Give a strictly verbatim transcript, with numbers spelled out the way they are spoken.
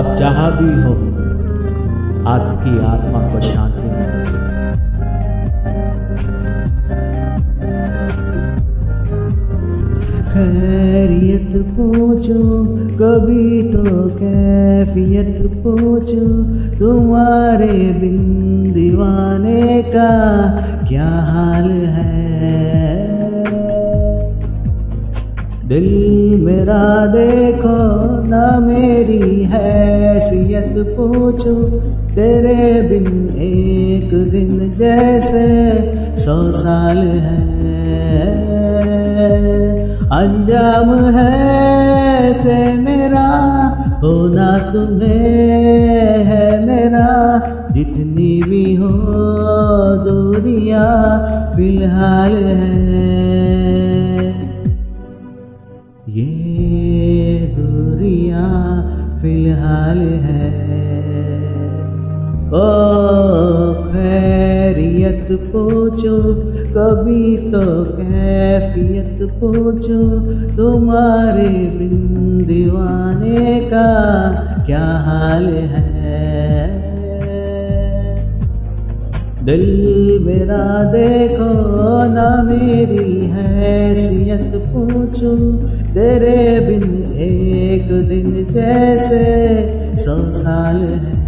आप जहां भी हो, आपकी आत्मा को शांति मिले। खैरियत पूछो कभी तो कैफियत पूछो, तुम्हारे बिन दीवाने का क्या हाल है। दिल मेरा देखो ना मेरी हैसियत पूछो, तेरे बिन एक दिन जैसे सौ साल है। अंजाम है ते मेरा होना तुम्हें है मेरा, जितनी भी हो दूरियां फिलहाल है। ये दूरियां फिलहाल है। ओ खैरियत पूछो कभी तो कैफियत पूछो, तुम्हारे बिन दीवाने का क्या हाल है। दिल मेरा देखो ना मेरी हैसियत पूछो, तेरे बिन एक दिन जैसे सौ साल है।